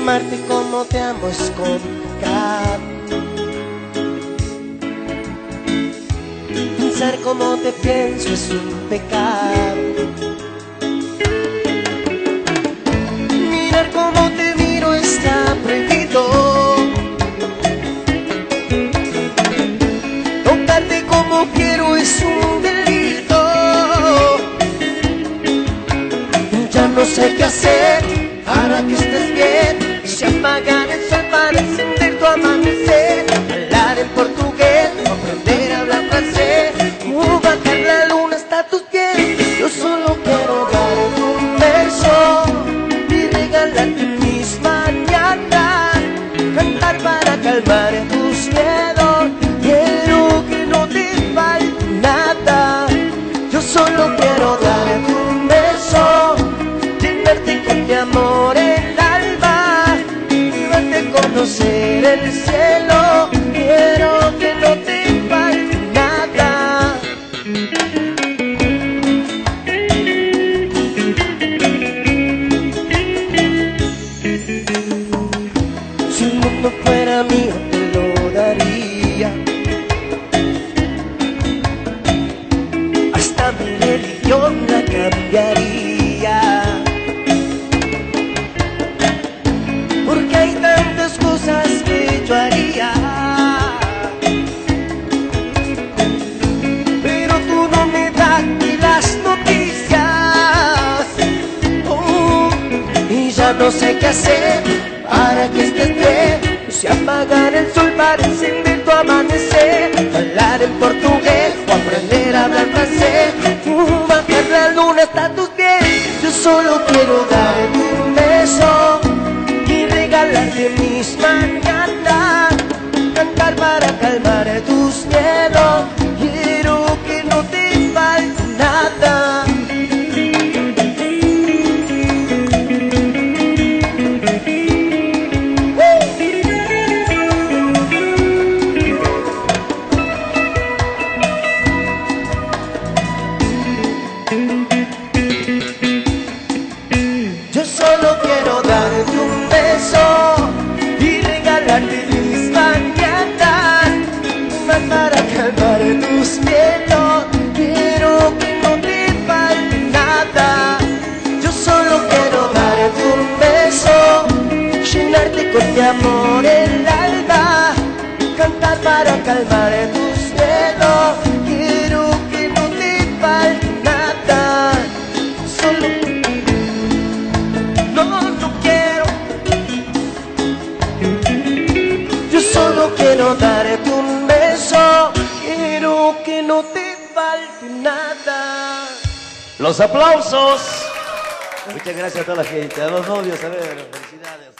amarte como te amo es complicado. Pensar como te pienso es un pecado. Mirar como te miro está prohibido. Tocarte como quiero es un delito. Ya no sé qué hacer para que estés bien. Se apagar el sol para encender tu amanecer. Hablar en portugués, aprender a hablar francés. Bajar la luna hasta tus pies. Yo solo quiero darte un beso y regalarte mis mañanas. Cantar para calmar tus miedos. Quiero que no te falte nada. Yo solo quiero darte un beso, llenarte con mi amor el alma, llevarte a conocer el cielo. Quiero que no te falte nada. Si el mundo fuera mío te lo daría, hasta mi religión la cambiaría, porque hay tantas cosas que yo haría, pero tú no me das ni las noticias. Y ya no sé qué hacer para que estés bien. Si apagar el sol para encender tu amanecer. Hablar en portugués o aprender a hablar francés. Bajar la luna hasta tus pies. Yo solo quiero darte un beso y regalarte mis mañanas. Cantar para calmar tus miedos. Quiero que no te falte nada. Yo solo quiero darte un beso y regalarte mis mañanas, para calmar tus miedos. Quiero que no te falte nada. Yo solo quiero darte un beso, llenarte con mi amor el alma, cantar para calmar tus miedos. Quiero que no te falte nada. Solo solo quiero darte un beso, quiero que no te falte nada. Los aplausos. Muchas gracias a toda la gente, a los novios, a ver, felicidades.